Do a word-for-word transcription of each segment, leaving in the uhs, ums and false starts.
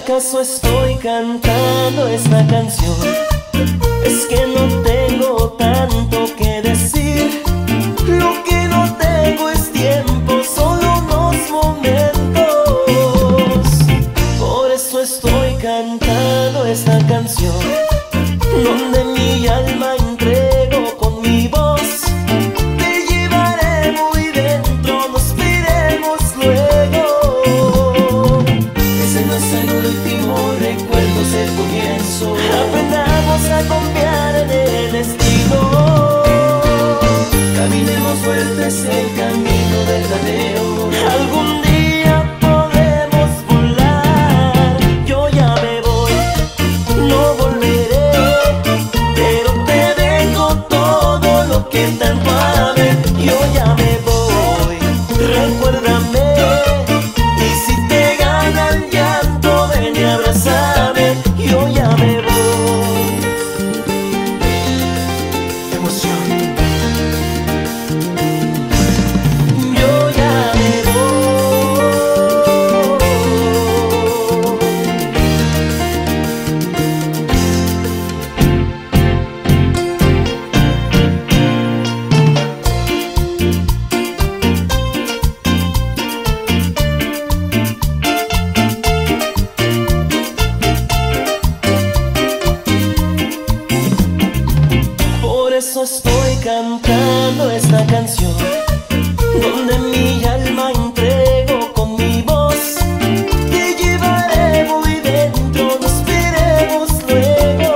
acaso estoy cantando esta canción? Es que no tengo tanto que decir. Lo que no tengo es tiempo, solo unos momentos. Por eso estoy cantando esta canción, donde mi alma entrego con mi voz. Te llevaré muy dentro, nos veremos luego. Ese no es el último recuerdo, es el comienzo. Aprendamos a confiar en el destino. Caminemos fuertes el camino verdadero. Algún día podemos volar. Yo ya me voy, no volveré, pero te dejo todo lo que tanto amé. Yo ya me voy, recuérdame. Y si te gana el llanto, ven y abrázame. Yo ya me voy. Emoción. Yo ya me voy. Por eso estoy cantando esta canción, donde mi alma entrego con mi voz. Te llevaré muy dentro, nos veremos luego.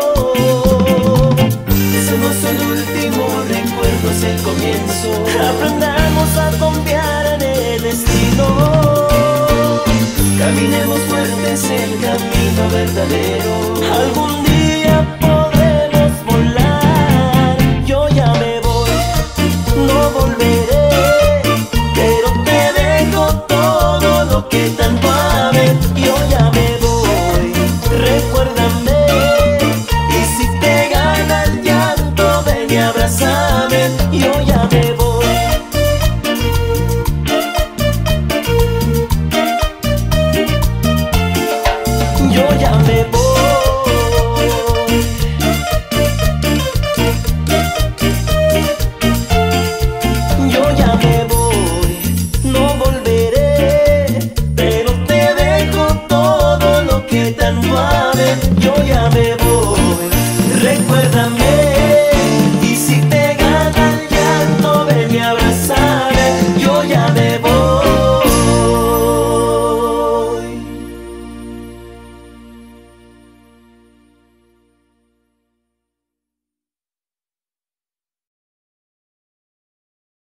Ese no es el último recuerdo, es el comienzo. Aprendamos a confiar en el destino. Caminemos fuertes el camino verdadero. Algún día podremos volar. Yo ya me voy, no volveré, pero te dejo todo lo que tanto amé. Yo ya me voy, recuérdame. Y si te gana el llanto, ven y abrázame. Yo ya me voy. Yo ya me voy. Yo ya me voy, no volveré, pero te dejo todo lo que tanto amé. Yo ya me voy.